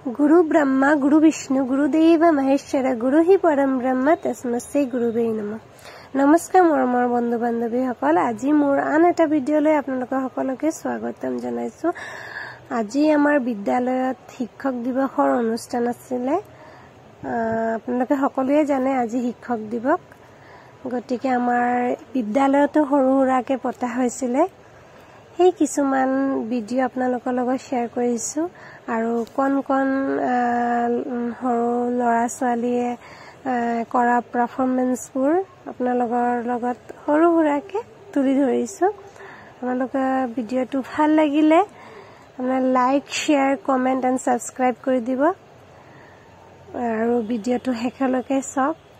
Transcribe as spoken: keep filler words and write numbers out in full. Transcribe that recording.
गुरु ब्रह्मा गुरु विष्णु गुरुदेव महेश्वर गुरु ही परम ब्रह्म तस्मै गुरुवे नमः। नमस्कार मरমৰ বন্ধু বান্ধৱীসকল, আজি মোৰ আন এটা ভিডিঅ'লৈ আপোনালোক সকলোকে স্বাগতম জনাইছো। আজি আমাৰ বিদ্যালয়ত শিক্ষক দিৱসৰ অনুষ্ঠান আছিল। আপোনালোকে সকলোৱে জানে আজি শিক্ষক দিৱস, গতিকে আমাৰ বিদ্যালয়তো সৰু সুৰাকে পতা হৈছিল। এই কিছুমান ভিডিঅ' আপোনালোকৰ লগত শ্বেয়াৰ কৰিছো আৰু কোন কোন সৰু ল'ৰা ছোৱালীয়ে কৰা পাৰফৰ্মেন্সবোৰ আপোনালোকৰ লগত সৰু সুৰাকে তুলি ধৰিছো। আপোনালোকৰ ভিডিঅ'টো ভাল লাগিলে আপোনালোকে like share comment and subscribe কৰি দিব আৰু ভিডিঅ'টো শেষলৈকে চাওক।